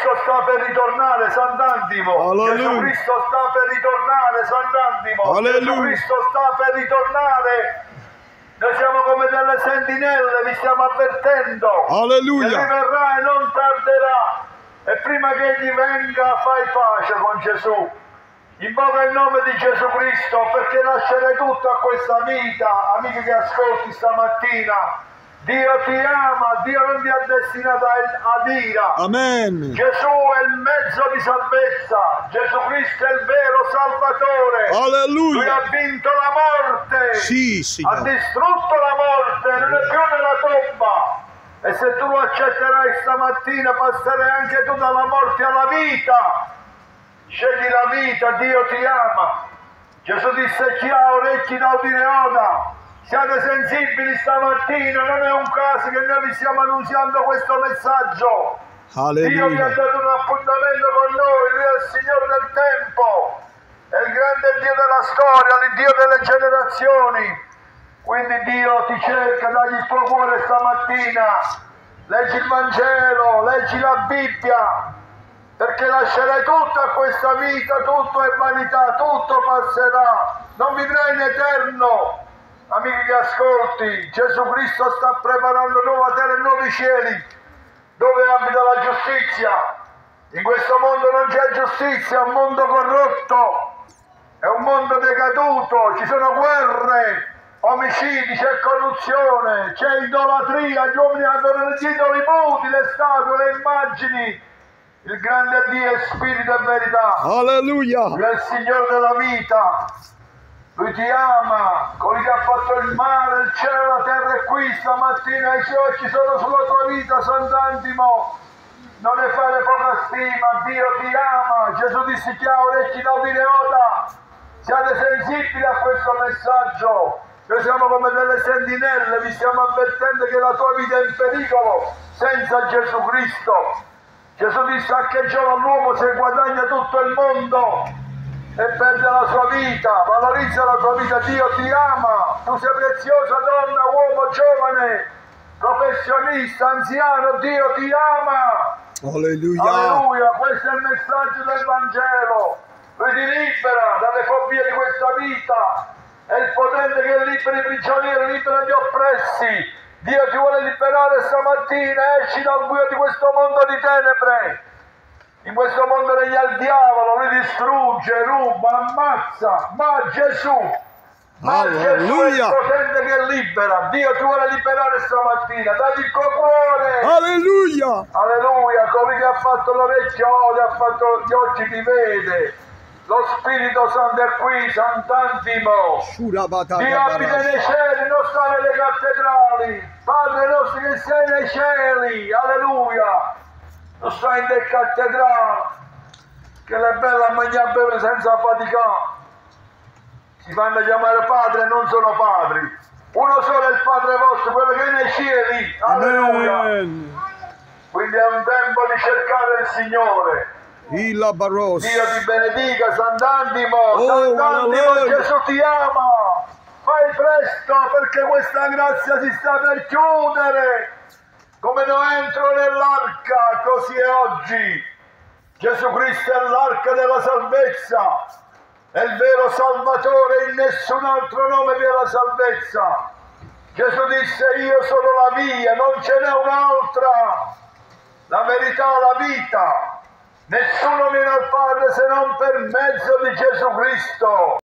Cristo sta per ritornare, Sant'Antimo. Gesù Cristo sta per ritornare, Sant'Antimo. Gesù Cristo sta per ritornare. Noi siamo come delle sentinelle, vi stiamo avvertendo. Alleluia. Che verrà e non tarderà. E prima che egli venga, fai pace con Gesù. Invoca il nome di Gesù Cristo, perché lascerai tutto a questa vita, amici che ascolti stamattina. Dio ti ama, Dio non ti ha destinato ad ira. Amen. Gesù è il mezzo di salvezza, Gesù Cristo è il vero Salvatore. Alleluia. Lui ha vinto la morte, Sì, ha Signore. distrutto la morte, non è più nella tomba. E se tu lo accetterai stamattina, passerai anche tu dalla morte alla vita. Scegli la vita, Dio ti ama. Gesù disse: chi ha orecchi da udire oda. Siate sensibili stamattina, non è un caso che noi vi stiamo annunziando questo messaggio. Dio vi ha Alleluia. dato un appuntamento con noi, Lui è il Signore del tempo, è il grande Dio della storia, il Dio delle generazioni. Quindi Dio ti cerca, dagli il tuo cuore stamattina, leggi il Vangelo, leggi la Bibbia, perché lascerai tutto a questa vita, tutto è vanità, tutto passerà, non vivrai in eterno. Amici che ascolti, Gesù Cristo sta preparando nuova terra e nuovi cieli, dove abita la giustizia. In questo mondo non c'è giustizia, è un mondo corrotto, è un mondo decaduto, ci sono guerre, omicidi, c'è corruzione, c'è idolatria, gli uomini adorano gli idoli muti, le statue, le immagini. Il grande Dio è spirito e verità. Alleluia. Lui è il Signore della vita. Lui ti ama, colui che ha fatto il mare, il cielo, la terra è qui stamattina, i suoi occhi sono sulla tua vita, Sant'Antimo. Non ne fare poca stima, Dio ti ama. Gesù disse: chi ha orecchi da udire oda. Siate sensibili a questo messaggio. Noi siamo come delle sentinelle, vi stiamo avvertendo che la tua vita è in pericolo senza Gesù Cristo. Gesù disse: a che giova l'uomo se guadagna tutto il mondo e perde la sua vita? Valorizza la tua vita, Dio ti ama. Tu sei preziosa donna, uomo, giovane, professionista, anziano, Dio ti ama. Alleluia. Alleluia, questo è il messaggio del Vangelo. Lui ti libera dalle fobie di questa vita. È il potente che libera i prigionieri, libera gli oppressi. Dio ti vuole liberare stamattina. Esci dal buio di questo mondo di tenebre. In questo mondo regna il diavolo, lui distrugge, ruba, ammazza. Ma Gesù è il potente che libera. Dio ti vuole liberare stamattina. Dagli il tuo cuore. Alleluia. Alleluia, colui che ha fatto l'orecchio ode, ha fatto gli occhi ti vede. Lo Spirito Santo è qui, Sant'Antimo. Dio abita nei cieli, non sta nelle cattedrali. Padre nostro che sei nei cieli, alleluia. Non sta in te cattedrali, che le belle a mangiare e bere senza faticare. Si fanno chiamare padre e non sono padri. Uno solo è il Padre vostro, quello che è nei cieli. Alleluia. Amen. Quindi è un tempo di cercare il Signore. Illa Barros. Dio ti benedica, Sant'Antimo. Alleluia. Gesù ti ama. Fai presto, perché questa grazia si sta per chiudere. Come Noè entrò nell'arca, così è oggi. Gesù Cristo è l'arca della salvezza. È il vero Salvatore, in nessun altro nome vi è la salvezza. Gesù disse: io sono la via, non ce n'è un'altra. La verità, la vita. Nessuno viene al Padre se non per mezzo di Gesù Cristo.